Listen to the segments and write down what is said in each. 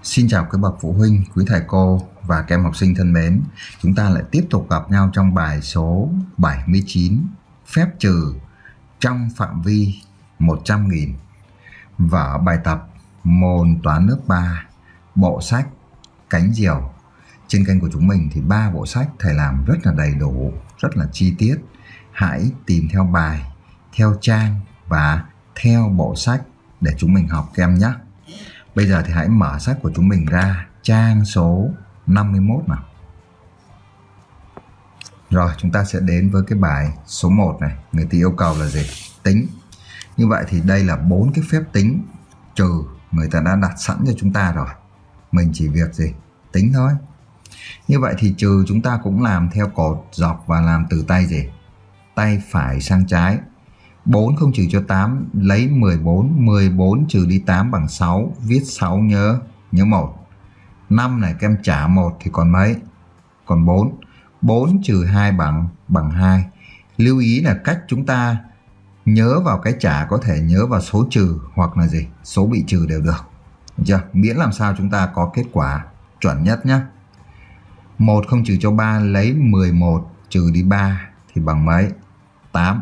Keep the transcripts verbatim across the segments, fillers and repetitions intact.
Xin chào các bậc phụ huynh, quý thầy cô và các em học sinh thân mến. Chúng ta lại tiếp tục gặp nhau trong bài số bảy mươi chín, phép trừ trong phạm vi một trăm nghìn. Vở bài tập môn toán lớp ba, bộ sách Cánh Diều. Trên kênh của chúng mình thì ba bộ sách thầy làm rất là đầy đủ, rất là chi tiết. Hãy tìm theo bài, theo trang và theo bộ sách để chúng mình học các em nhé. Bây giờ thì hãy mở sách của chúng mình ra trang số năm mươi mốt nào. Rồi chúng ta sẽ đến với cái bài số một này. Người ta yêu cầu là gì? Tính. Như vậy thì đây là bốn cái phép tính trừ người ta đã đặt sẵn cho chúng ta rồi. Mình chỉ việc gì? Tính thôi. Như vậy thì trừ chúng ta cũng làm theo cột dọc và làm từ tay gì? Tay phải sang trái. bốn không trừ cho tám, lấy mười bốn, mười bốn trừ đi tám bằng sáu, viết sáu nhớ, nhớ một. năm này các em trả một thì còn mấy? Còn bốn. bốn trừ hai bằng bằng hai. Lưu ý là cách chúng ta nhớ vào cái trả có thể nhớ vào số trừ hoặc là gì? Số bị trừ đều được. Được chưa? Miễn làm sao chúng ta có kết quả chuẩn nhất nhé. một không trừ cho ba, lấy mười một trừ đi ba thì bằng mấy? tám.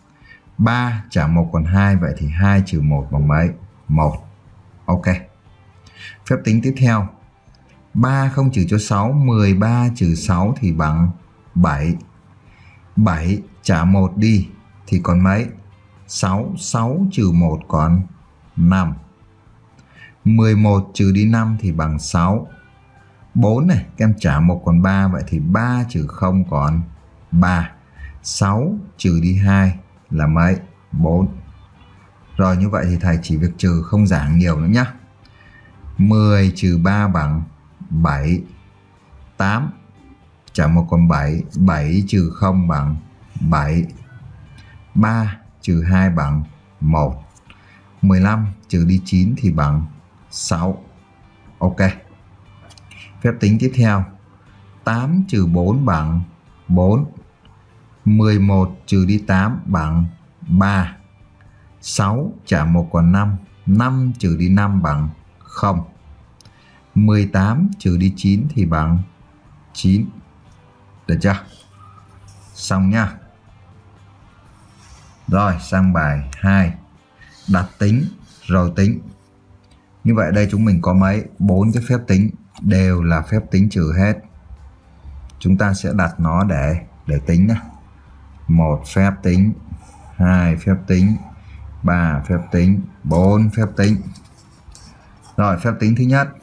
ba trả một còn hai, vậy thì hai trừ một bằng mấy? một. Ok. Phép tính tiếp theo. ba không trừ cho sáu, mười ba trừ sáu thì bằng bảy. bảy trả một đi thì còn mấy? sáu. sáu trừ một còn năm. mười một trừ đi năm thì bằng sáu. bốn này, các em trả một còn ba, vậy thì ba trừ không còn ba. sáu trừ đi hai là mấy? bốn. Rồi như vậy thì thầy chỉ việc trừ, không giảng nhiều nữa nhé. mười trừ ba bằng bảy. tám trả một còn bảy, bảy trừ không bằng bảy. ba trừ hai bằng một. mười lăm trừ đi chín thì bằng sáu. Ok. Phép tính tiếp theo. tám trừ bốn bằng bốn. mười một trừ đi tám bằng ba. sáu trả một còn năm, năm trừ đi năm bằng không. mười tám trừ đi chín thì bằng chín. Được chưa? Xong nhá. Rồi sang bài hai. Đặt tính rồi tính. Như vậy đây chúng mình có mấy? bốn cái phép tính đều là phép tính trừ hết. Chúng ta sẽ đặt nó để để tính nhá. một phép tính, hai phép tính, ba phép tính, bốn phép tính. Rồi phép tính thứ nhất.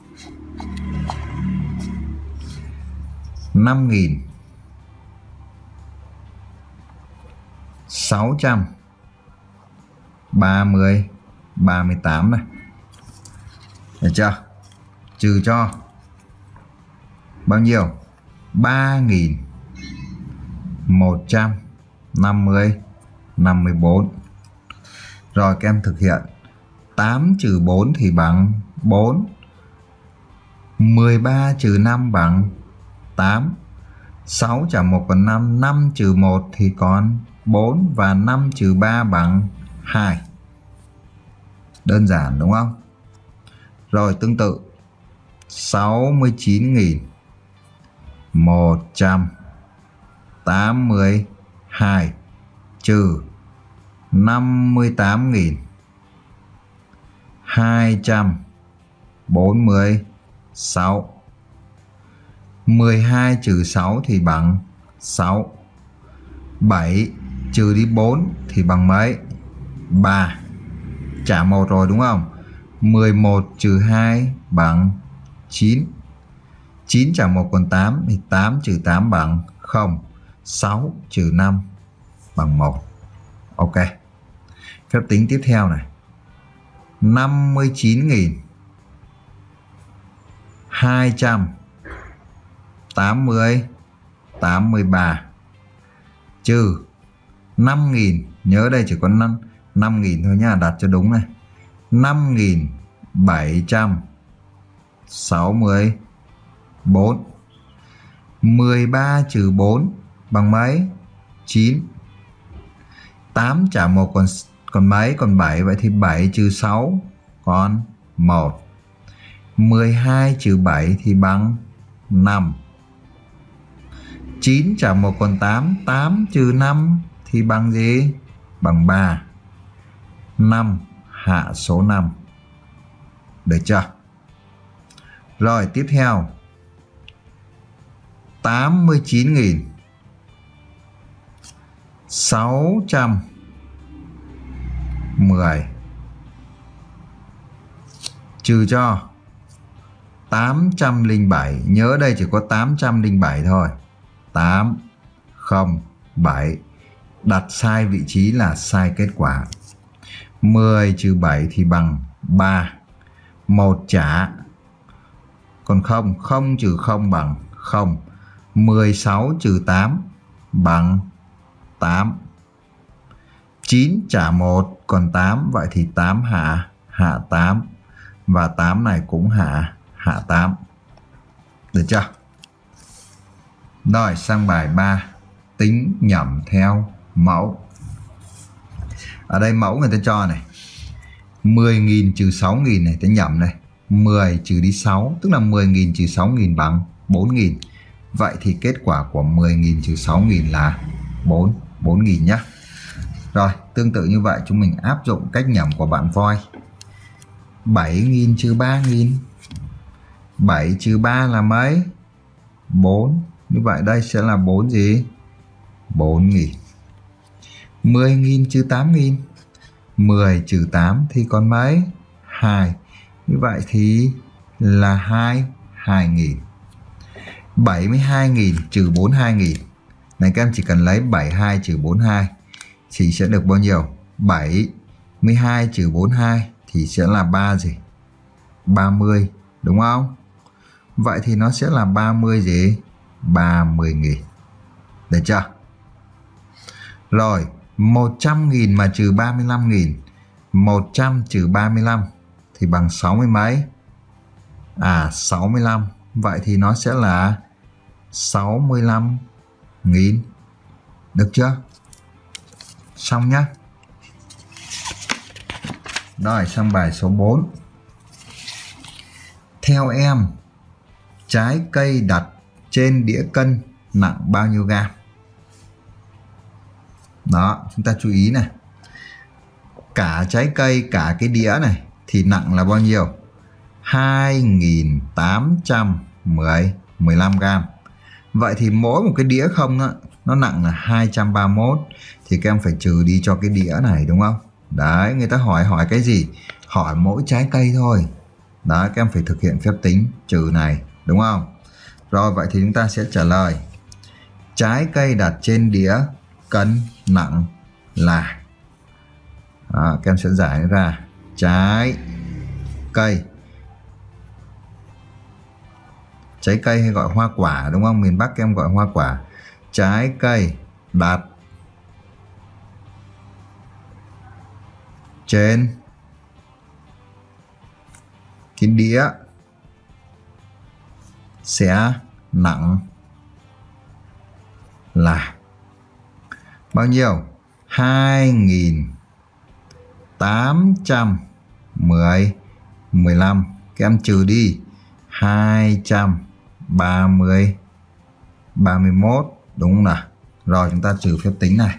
năm nghìn sáu trăm ba mươi ba mươi tám này. Được chưa? Trừ cho bao nhiêu? ba nghìn một trăm năm mươi năm mươi bốn. Rồi các em thực hiện. tám trừ bốn thì bằng bốn. mười ba trừ năm bằng tám. sáu trả một còn năm, năm trừ một thì còn bốn và năm trừ ba bằng hai. Đơn giản đúng không? Rồi tương tự. sáu mươi chín nghìn một trăm tám mươi hai trừ năm mươi tám nghìn hai trăm bốn mươi sáu. mười hai trừ sáu thì bằng sáu. bảy trừ đi bốn thì bằng mấy? ba. Trả một rồi đúng không? mười một trừ hai bằng chín. chín trả một còn tám thì tám trừ tám bằng không. sáu trừ năm bằng một. Ok. Phép tính tiếp theo này. năm mươi chín nghìn hai trăm tám mươi tám mươi ba trừ năm nghìn, nhớ đây chỉ có năm năm nghìn thôi nhá, đặt cho đúng này. năm nghìn bảy trăm sáu mươi bốn. mười ba trừ bốn bằng mấy? chín. tám trả một còn còn mấy? Còn bảy, vậy thì bảy trừ sáu còn một. mười hai trừ bảy thì bằng năm. chín trả một còn tám. tám trừ năm thì bằng gì? Bằng ba. năm hạ số năm. Được chưa? Rồi tiếp theo. tám mươi chín nghìn sáu trăm mười trừ cho tám trăm lẻ bảy. Nhớ đây chỉ có tám trăm lẻ bảy thôi. tám không bảy. Đặt sai vị trí là sai kết quả. mười trừ bảy thì bằng ba. một trả. Còn không. không trừ không bằng không. mười sáu trừ tám bằng tám. chín trả một còn tám. Vậy thì tám hạ hạ tám. Và tám này cũng hạ hạ tám. Được chưa? Rồi sang bài ba. Tính nhẩm theo mẫu. Ở đây mẫu người ta cho này mười nghìn trừ sáu nghìn này, ta nhẩm này. mười trừ đi sáu, tức là mười nghìn trừ sáu nghìn bằng bốn nghìn. Vậy thì kết quả của mười nghìn trừ sáu nghìn là bốn, bốn nghìn nhá. Rồi, tương tự như vậy chúng mình áp dụng cách nhẩm của bạn voi. bảy nghìn trừ ba nghìn. bảy trừ ba là mấy? bốn. Như vậy đây sẽ là bốn gì? bốn nghìn. mười nghìn trừ tám nghìn. mười trừ tám thì còn mấy? hai. Như vậy thì là hai, hai nghìn. bảy mươi hai nghìn trừ bốn mươi hai nghìn. Này các em chỉ cần lấy bảy mươi hai trừ bốn mươi hai thì sẽ được bao nhiêu? bảy mươi hai trừ bốn mươi hai thì sẽ là ba gì? ba mươi, đúng không? Vậy thì nó sẽ là ba mươi gì? ba mươi nghìn. Được chưa? Rồi, một trăm nghìn mà trừ ba mươi lăm nghìn. một trăm trừ ba mươi lăm thì bằng sáu mươi mấy? À, sáu mươi lăm. Vậy thì nó sẽ là sáu mươi lăm nghìn. Được chưa? Xong nhá. Rồi, sang bài số bốn. Theo em, trái cây đặt trên đĩa cân nặng bao nhiêu gam? Đó, chúng ta chú ý này. Cả trái cây, cả cái đĩa này thì nặng là bao nhiêu? hai nghìn tám trăm mười lăm gam. Vậy thì mỗi một cái đĩa không đó, nó nặng là hai trăm ba mươi mốt. Thì các em phải trừ đi cho cái đĩa này, đúng không? Đấy, người ta hỏi hỏi cái gì? Hỏi mỗi trái cây thôi. Đó, các em phải thực hiện phép tính trừ này, đúng không? Rồi, vậy thì chúng ta sẽ trả lời. Trái cây đặt trên đĩa cân nặng là... Đó, các em sẽ giải ra. Trái cây. Trái cây hay gọi hoa quả, đúng không? Miền Bắc các em gọi hoa quả. Trái cây đặt trên cái đĩa sẽ nặng là bao nhiêu? hai nghìn tám trăm mười lăm. Các em trừ đi hai trăm ba mươi, ba mươi mốt, đúng không nào? Rồi chúng ta trừ phép tính này.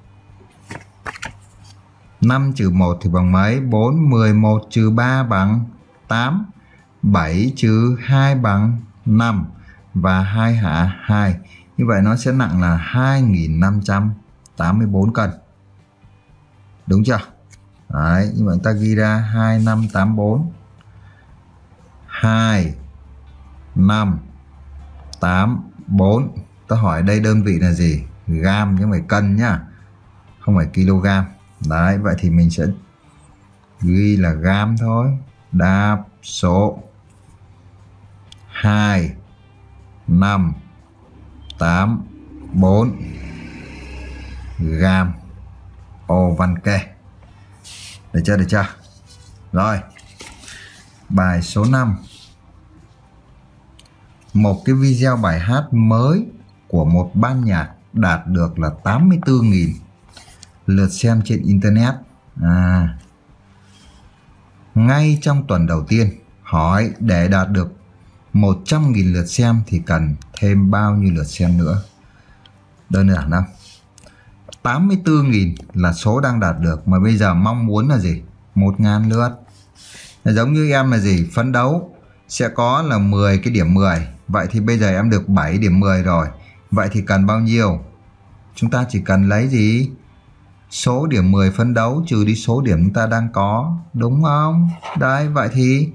năm trừ một thì bằng mấy? bốn. mười một trừ ba bằng tám. bảy trừ hai bằng năm. Và hai hạ hai. Như vậy nó sẽ nặng là hai nghìn năm trăm tám mươi tư cân. Đúng chưa? Đấy, như vậy ta ghi ra hai nghìn năm trăm tám mươi tư. hai nghìn năm trăm tám mươi tư. Ta hỏi đây đơn vị là gì? Gam chứ không phải cân nhá. Không phải kg. Đấy, vậy thì mình sẽ ghi là gam thôi. Đáp số hai nghìn năm trăm tám mươi tư gam ô văn kê. Được chưa? Được chưa? Rồi, bài số năm. Một cái video bài hát mới của một ban nhạc đạt được là tám mươi tư nghìn lượt xem trên Internet. À, ngay trong tuần đầu tiên hỏi để đạt được một trăm nghìn lượt xem thì cần thêm bao nhiêu lượt xem nữa? Đơn giản không? tám mươi tư nghìn là số đang đạt được, mà bây giờ mong muốn là gì? một nghìn lượt. Giống như em là gì? Phấn đấu sẽ có là mười cái điểm mười. Vậy thì bây giờ em được bảy điểm mười rồi. Vậy thì cần bao nhiêu? Chúng ta chỉ cần lấy gì? Số điểm mười phấn đấu trừ đi số điểm chúng ta đang có, đúng không? Đấy, vậy thì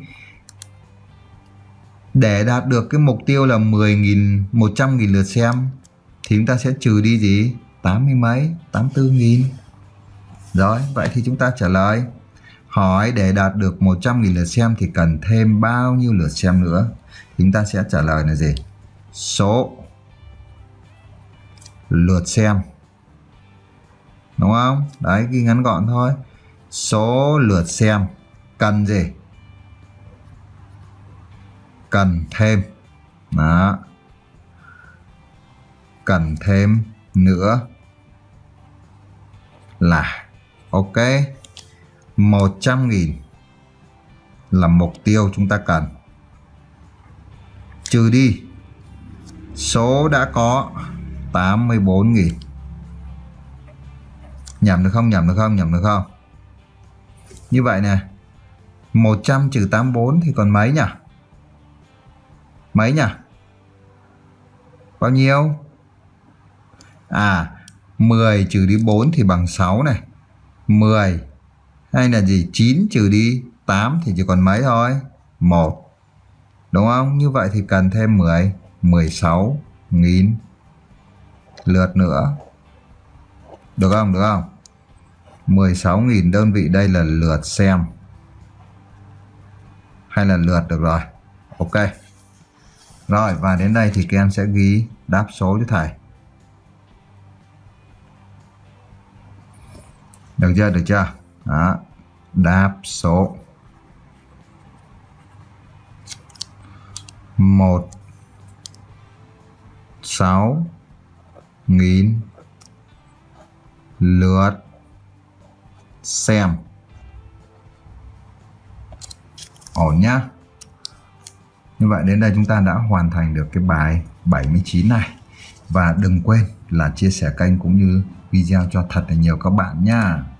để đạt được cái mục tiêu là mười nghìn, một trăm nghìn lượt xem thì chúng ta sẽ trừ đi gì? tám mươi mấy, tám mươi tư nghìn. Rồi, vậy thì chúng ta trả lời. Hỏi để đạt được một trăm nghìn lượt xem thì cần thêm bao nhiêu lượt xem nữa? Thì chúng ta sẽ trả lời là gì? Số lượt xem. Đúng không? Đấy, ghi ngắn gọn thôi. Số lượt xem cần gì? Cần thêm. Đó. Cần thêm nữa là ok, một trăm nghìn là mục tiêu chúng ta cần, trừ đi số đã có tám mươi tư nghìn. Nhầm được không? Nhầm được không? Nhầm được không? Như vậy nè, một trăm trừ tám mươi tư thì còn mấy nhỉ? Mấy nhỉ? Bao nhiêu? À, mười trừ đi bốn thì bằng sáu này. mười hay là gì? chín trừ đi tám thì chỉ còn mấy thôi? một. Đúng không? Như vậy thì cần thêm mười, mười sáu nghìn lượt nữa. Được không? Được không? mười sáu nghìn đơn vị đây là lượt xem hay là lượt, được rồi. Ok. Rồi, và đến đây thì các em sẽ ghi đáp số cho thầy. Được chưa? Được chưa? Đó. Đáp số một sáu nghìn lượt xem. Ổn nhá. Như vậy đến đây chúng ta đã hoàn thành được cái bài bảy mươi chín này. Và đừng quên là chia sẻ kênh cũng như video cho thật là nhiều các bạn nha.